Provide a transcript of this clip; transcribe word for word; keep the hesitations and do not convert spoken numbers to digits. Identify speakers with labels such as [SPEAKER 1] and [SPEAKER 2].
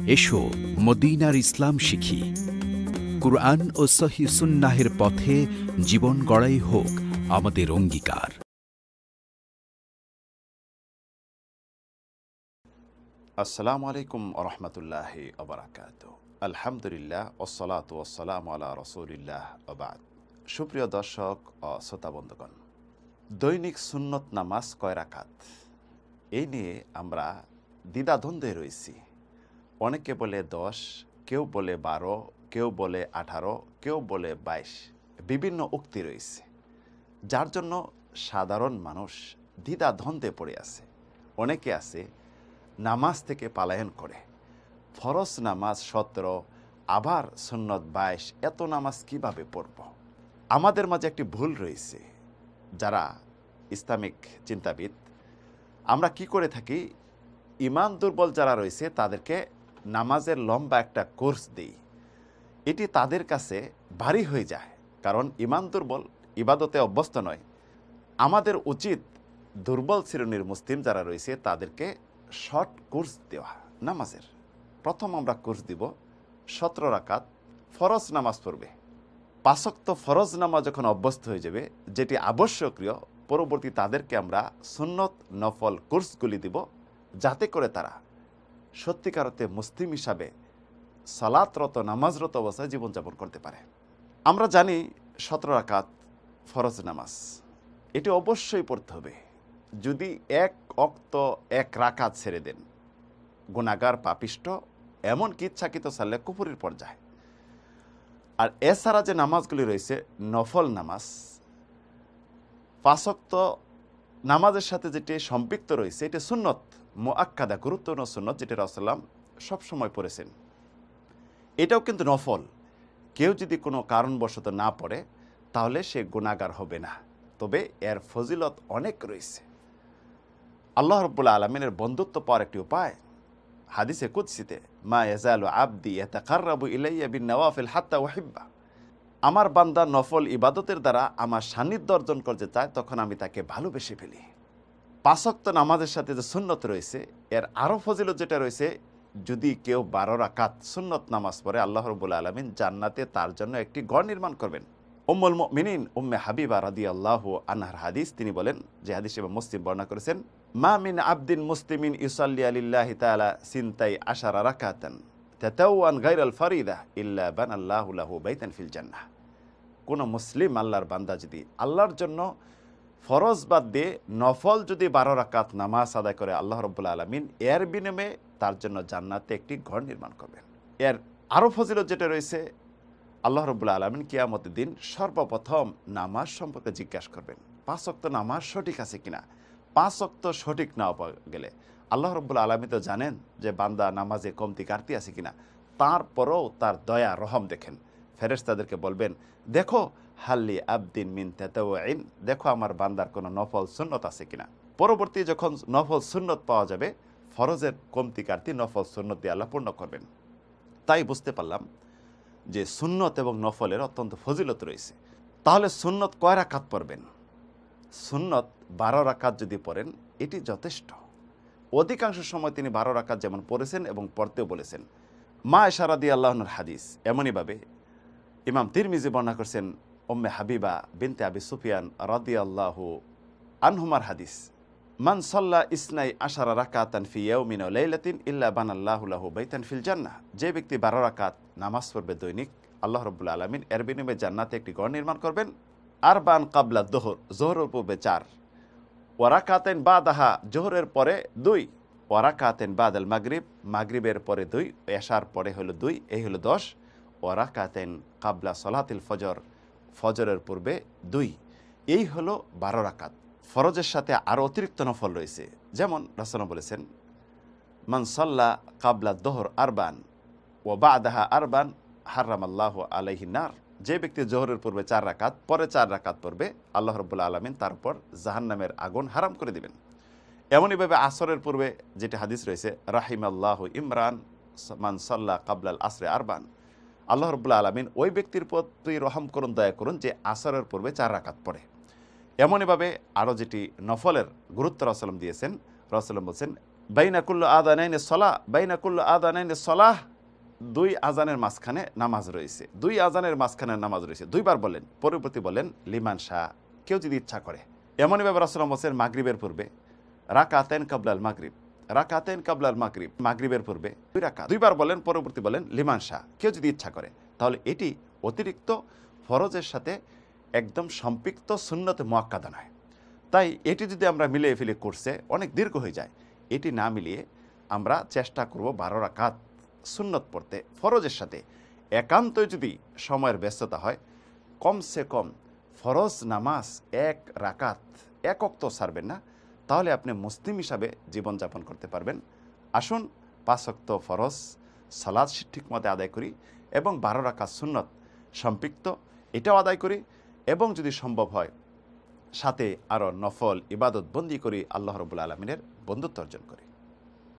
[SPEAKER 1] এসো মদিনার ইসলাম শিখি, কুরআন ও সহিহ সুন্নাহের পথে জীবন গড়াই হোক আমাদের অঙ্গীকার।
[SPEAKER 2] আসসালামু আলাইকুম ওয়া রাহমাতুল্লাহি ওয়া বারাকাতুহু। আলহামদুলিল্লাহ ওয়াসসালাতু ওয়াসসালামু আলা রাসূলিল্লাহ ওয়া বা'দ। সুপ্রিয় দর্শক ও শ্রোতা বন্ধুগণ, দৈনিক সুন্নত নামাজ কয় রাকাত, এই নিয়ে আমরা দ্বিধাদ্বন্দ্বে রয়েছি। অনেকে বলে দশ, কেউ বলে বারো, কেউ বলে আঠারো, কেউ বলে বাইশ, বিভিন্ন উক্তি রয়েছে, যার জন্য সাধারণ মানুষ দ্বিধাদ্বন্দ্বে পড়ে আছে। অনেকে আছে নামাজ থেকে পালায়ন করে, ফরজ নামাজ সতেরো, আবার সুন্নত বাইশ, এত নামাজ কিভাবে পড়ব? আমাদের মাঝে একটি ভুল রয়েছে, যারা ইসলামিক চিন্তাবিদ, আমরা কি করে থাকি, ইমান দুর্বল যারা রয়েছে তাদেরকে নামাজের লম্বা একটা কোর্স দিই। এটি তাদের কাছে ভারী হয়ে যায়, কারণ ইমান দুর্বল, ইবাদতে অভ্যস্ত নয়। আমাদের উচিত দুর্বল শ্রেণীর মুসলিম যারা রয়েছে তাদেরকে শর্ট কোর্স দেওয়া নামাজের। প্রথম আমরা কোর্স দিব সতেরো রাকাত ফরজ নামাজ পড়বে। পাঁচক্ত ফরজ নামাজ যখন অভ্যস্ত হয়ে যাবে, যেটি আবশ্যকীয়, পরবর্তী তাদেরকে আমরা সুন্নত নফল কোর্সগুলি দিব, যাতে করে তারা সত্যিকারতে মুসলিম হিসাবে সালাতরত নামাজরত অবস্থায় জীবনযাপন করতে পারে। আমরা জানি সতেরো রাকাত ফরজ নামাজ, এটি অবশ্যই পড়তে হবে। যদি এক অক্ত এক রাকাত ছেড়ে দেন, গুনাহগার পাপিষ্ট, এমনকি ইচ্ছাকৃত ছাড়লে কুফরির পর্যায়ে। আর এছাড়া যে নামাজগুলি রয়েছে নফল নামাজ, পাঁচ ওয়াক্ত নামাজের সাথে যেটি সম্পৃক্ত রয়েছে, এটি সুন্নত মুআক্কাদা, গুরুত্বপূর্ণ সুন্নত, যেটি রাসূলুল্লাহ সবসময় পড়েছেন। এটাও কিন্তু নফল। কেউ যদি কোনো কারণবশত না পড়ে, তাহলে সে গুনাহগার হবে না, তবে এর ফজিলত অনেক রয়েছে। আল্লাহ রাব্বুল আলামিনের বন্ধুত্ব পাওয়ার একটি উপায়, হাদিসে কুদসিতে, মা ইয়াজালু আবদি ইয়াতাকাররাবু ইলাইয়া বিন-নওয়াফিল হাত্তা উহিব্বা, আমার বান্দা নফল ইবাদতের দ্বারা আমার সান্নিধ্য অর্জন করতে চায়, তখন আমি তাকে ভালোবেসে ফেলি। পাঁচ ওয়াক্ত নামাজের সাথে যে সুন্নত রয়েছে, এর আরও ফজিলত যেটা রয়েছে, যদি কেউ বারো রাকাত সুন্নত নামাজ পড়ে, আল্লাহ রাব্বুল আলামিন জান্নাতে তার জন্য একটি ঘর নির্মাণ করবেন। উম্মুল মুমিনিন উম্মে হাবিবা রাদিয়াল্লাহু আনহার হাদিস, তিনি বলেন, যে হাদিস ইমাম মুসলিম বর্ণনা করেছেন, মা মিন আবদিন মুসলিমিন ইউসাল্লি লিল্লাহি তাআলা সিনতাই আশারা রাকাতান তাতাওয়ান গায়রাল ফারিদা ইল্লা বানাল্লাহু লাহু বাইতান ফিল জান্নাহ। কোন মুসলিম আল্লাহর বান্দা যদি আল্লাহর জন্য ফরজ বাদ দিয়ে নফল যদি বারো রাকাত নামাজ আদায় করে, আল্লাহ রাব্বুল আলামিন এর বিনিময়ে তার জন্য জান্নাতে একটি ঘর নির্মাণ করবেন। এর আরও ফজিলত যেটা রয়েছে, আল্লাহ রাব্বুল আলামিন কিয়ামতের দিন সর্বপ্রথম নামাজ সম্পর্কে জিজ্ঞাসা করবেন, পাঁচ ওয়াক্ত নামাজ সঠিক আছে কিনা। পাঁচ ওয়াক্ত সঠিক না পাওয়া গেলে আল্লাহ রাব্বুল আলামিন তো জানেন যে বান্দা নামাজে কমতি কাটতি আছে কিনা, তারপরেও তার দয়া রহম দেখেন। ফেরেশতাদেরকে বলবেন, দেখো হাল্লি আবদিন মিন তাতাওয়িন, দেখো আমার বান্দার কোনো নফল সুন্নত আছে কিনা। পরবর্তী যখন নফল সুন্নত পাওয়া যাবে, ফরজের কমতি কাটতি নফল সুন্নত দিয়ে আল্লাহ পূর্ণ করবেন। তাই বুঝতে পারলাম যে সুন্নত এবং নফলের অত্যন্ত ফজিলত রয়েছে। তাহলে সুন্নত কয় রাকাত পড়বেন? সুন্নত বারো রাকাত যদি পড়েন, এটি যথেষ্ট। অধিকাংশ সময় তিনি বারো রাকাত যেমন পড়েছেন এবং পড়তেও বলেছেন। মা আয়েশা রাদিয়াল্লাহু আনহার হাদিস, এমনইভাবে ইমাম তিরমিজি বর্ণনা করছেন, উম্মে হাবিবা বিনতে আবি সুফিয়ান রাদিয়াল্লাহু আনহুমার হাদিস, মান সাল্লা ইসনাই আশারা রাকাতান ফি ইয়াউমিন ওয়া লাইলাতিন ইল্লা বানাল্লাহু লাহু বাইতান ফিল জান্নাহ, যে ব্যক্তি বারো রাকাত নামাজ পড়বে দৈনিক, আল্লাহ রাব্বুল আলামিন এর বিনিময়ে জান্নাতে একটি ঘর নির্মাণ করবেন। আরবান কাবলা যোহর, যোহরের পূর্বে চার, ওয়া রাকাতাইন বাদাহা, যোহরের পরে দুই, ওয়া রাকাতাইন বাদাল মাগরিব, মাগরিবের পরে দুই, এশার পরে হলো দুই, এই হলো দশ। ওয়া রাকাতাইন কাবলা সলাতিল ফজর, ফজরের পূর্বে দুই, এই হলো বারো রাকাত। ফরজের সাথে আরও অতিরিক্ত নফল রয়েছে, যেমন রাসূলুল্লাহ বলেছেন, মান সাল্লা কাবলা যোহর আরবান ওয়া বাদাহা আরবান হারামাল্লাহু আলাইহিন নার, যে ব্যক্তি জোহরের পূর্বে চার রাকাত, পরে চার রাকাত পড়বে, আল্লাহ রাব্বুল আলামিন তার উপর জাহান্নামের আগুন হারাম করে দিবেন। এমনইভাবে আসরের পূর্বে যেটি হাদিস রয়েছে, রাহিমাল্লাহু ইমরান মান সাল্লা কাবলাল আসরে আরবান, আল্লাহ রাব্বুল আলামিন ওই ব্যক্তির প্রতি রহম করুন, দয়া করুন, যে আসরের পূর্বে চার রাকাত পড়ে। এমনইভাবে আরও যেটি নফলের গুরুত্ব রাসূলুল্লাহ দিয়েছেন, রাসূলুল্লাহ বলছেন, বাইনা কুল্লু আযানাইনি সলাহ, বাইনা কুল্লু আযানাইনি সলাহ, দুই আজানের মাঝখানে নামাজ রয়েছে, দুই আজানের মাঝখানে নামাজ রয়েছে, দুইবার বলেন। পরবর্তী বলেন লিমান শাহ, কেউ যদি ইচ্ছা করে। এমনই ব্যাপার রাসূলুল্লাহ বলেন মাগরিবের পূর্বে রাকাতাইন কাবলাল মাগরিব, রাকাতাইন কাবলাল মাগরিব, মাগরিবের পূর্বে দুই রাকাত, দুইবার বলেন। পরবর্তী বলেন লিমান শাহ, কেউ যদি ইচ্ছা করে। তাহলে এটি অতিরিক্ত ফরজের সাথে একদম সম্পৃক্ত সুন্নত মুআক্কাদা নয়। তাই এটি যদি আমরা মিলিয়ে ফেলে কোর্সে অনেক দীর্ঘ হয়ে যায়। এটি না মিলিয়ে আমরা চেষ্টা করব বারো রাকাত সুন্নত পড়তে ফরজের সাথে। একান্তই যদি সময়ের ব্যস্ততা হয়, কমসে কম ফরজ নামাজ এক রাকাত এক ওয়াক্ত ছাড়বেন না, তাহলে আপনি মুসলিম হিসাবে জীবনযাপন করতে পারবেন। আসুন পাঁচ ওয়াক্ত ফরজ সালাত ঠিকমতো আদায় করি এবং বারো রাকাত সুন্নত সম্পৃক্ত এটাও আদায় করি, এবং যদি সম্ভব হয় সাথে আরও নফল ইবাদত বন্দি করি, আল্লাহ রাব্বুল আলামিনের বন্ধুত্ব অর্জন করি।